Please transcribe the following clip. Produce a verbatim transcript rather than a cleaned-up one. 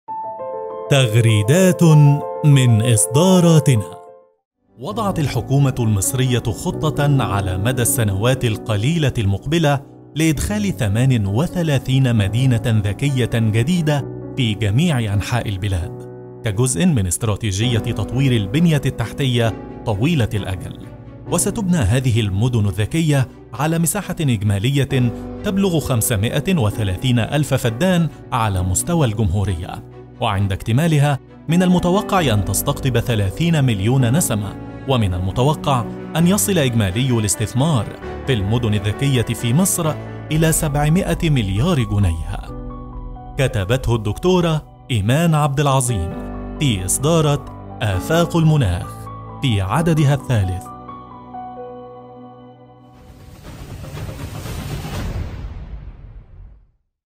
تغريدات من إصداراتنا. وضعت الحكومة المصرية خطة على مدى السنوات القليلة المقبلة لإدخال ثمان وثلاثين مدينة ذكية جديدة في جميع أنحاء البلاد، كجزء من استراتيجية تطوير البنية التحتية طويلة الأجل. وستبنى هذه المدن الذكية على مساحة إجمالية تبلغ خمسمائة وثلاثين ألف فدان على مستوى الجمهورية، وعند اكتمالها من المتوقع أن تستقطب ثلاثين مليون نسمة، ومن المتوقع أن يصل إجمالي الاستثمار في المدن الذكية في مصر إلى سبعمائة مليار جنيه. كتبته الدكتورة إيمان عبد العظيم في إصدارة آفاق المناخ في عددها الثالث.